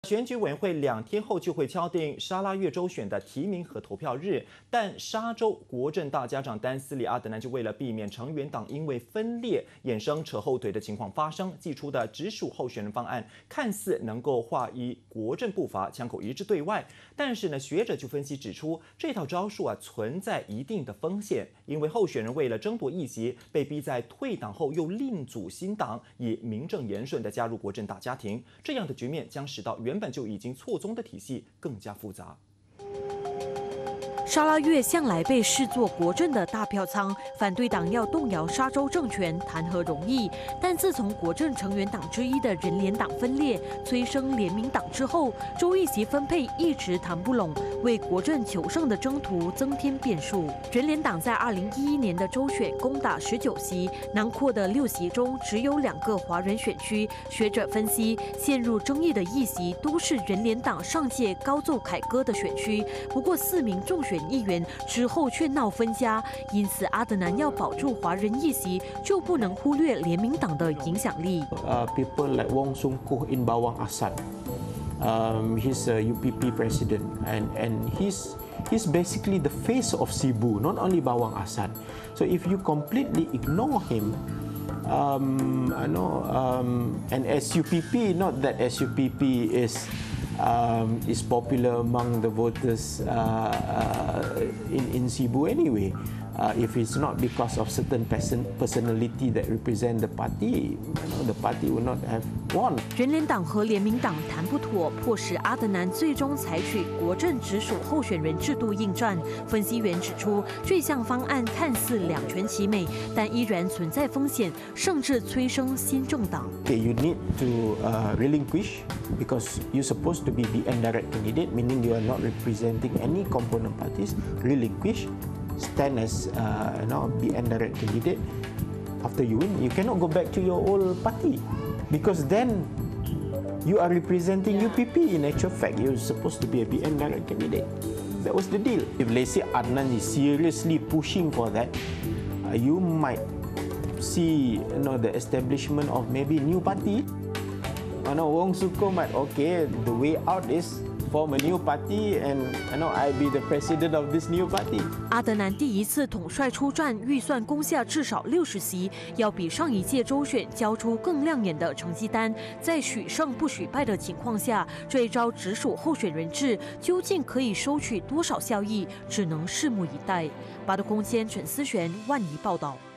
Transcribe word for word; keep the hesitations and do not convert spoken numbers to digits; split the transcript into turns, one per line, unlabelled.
选举委员会两天后就会敲定沙拉越州选的提名和投票日，但沙州国政大家长丹斯里阿德南就为了避免成员党因为分裂衍生扯后腿的情况发生，寄出的直属候选人方案看似能够划一国政步伐，枪口一致对外。但是呢，学者就分析指出，这套招数啊存在一定的风险，因为候选人为了争夺议席，被逼在退党后又另组新党，以名正言顺地加入国政大家庭。这样的局面将使到原本就已经错综的体系更加复杂。
沙拉越向来被视作国政的大票仓，反对党要动摇沙州政权谈何容易？但自从国政成员党之一的人联党分裂，催生联民党之后，州议席分配一直谈不拢，为国政求胜的征途增添变数。人联党在二零一一年的州选攻打十九席，囊括的六席中只有两个华人选区。学者分析，陷入争议的议席都是人联党上届高奏凯歌的选区，不过四名众选议员之后却闹分家，因此阿德南要保住华人议席，就不能忽略联民党的影响力。
Uh, people like Wong Sung Koh in Bawang Asan, um, he's a U P P president, and and he's he's basically the face of Sibu, not only Bawang Asan. So if you completely ignore him, um, I know, um, and S U P P, not that S U P P is. Um, is popular among the voters uh, uh, in, in Sibu anyway. Uh, if it's not because of certain person, personality that represent the party, you know, the party would not have won.
人联党和联民党谈不妥，迫使阿德南最终采取国政直属候选人制度应战。分析员指出，这项方案看似两全其美，但依然存在风险，甚至催生新政党。
Okay, you need to uh, relinquish because you're supposed to be the indirect candidate, meaning you are not representing any component parties. Relinquish. Stand as uh, you know, be indirect candidate. After you win, you cannot go back to your old party because then you are representing U P P. In actual fact, you're supposed to be a be indirect candidate. That was the deal. If let's say Adnan is seriously pushing for that, uh, you might see you know the establishment of maybe new party. I know Wong Sung Koh might okay. The way out is form a new party, and you know I be the president of this new party.
阿德南第一次统帅出战，预算攻下至少六十席，要比上一届州选交出更亮眼的成绩单。在许胜不许败的情况下，这一招直属候选人制究竟可以收取多少效益，只能拭目以待。八度空间陈思璇万宜报道。